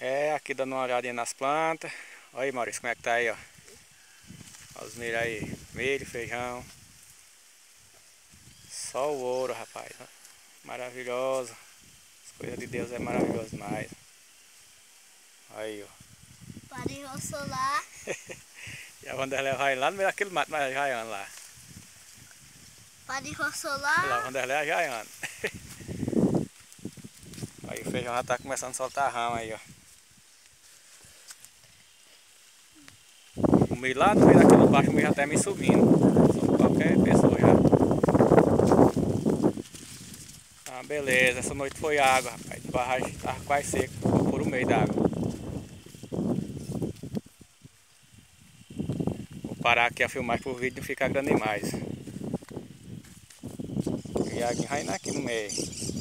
Aqui dando uma olhadinha nas plantas. Olha aí, Maurício, como é que tá aí, ó. Olha os milho aí, milho, feijão. Só o ouro, rapaz. Ó. Maravilhoso. As coisas de Deus é maravilhoso demais. Aí, ó. Painel solar. E a Vanderlei vai lá no meio daquele mato, mas já anda lá. Painel Lá, a solar. Vanderlei já anda. Aí o feijão já tá começando a soltar a rama aí, ó. O milho lá no meio daquele baixo, o milho já tá me subindo. Só qualquer pessoa já. Ah, beleza. Essa noite foi água, rapaz. O barragem tava quase seco. Ficou por o meio da água. Vou parar aqui a filmar pro vídeo não ficar grande demais. E a água vai indo aqui no meio.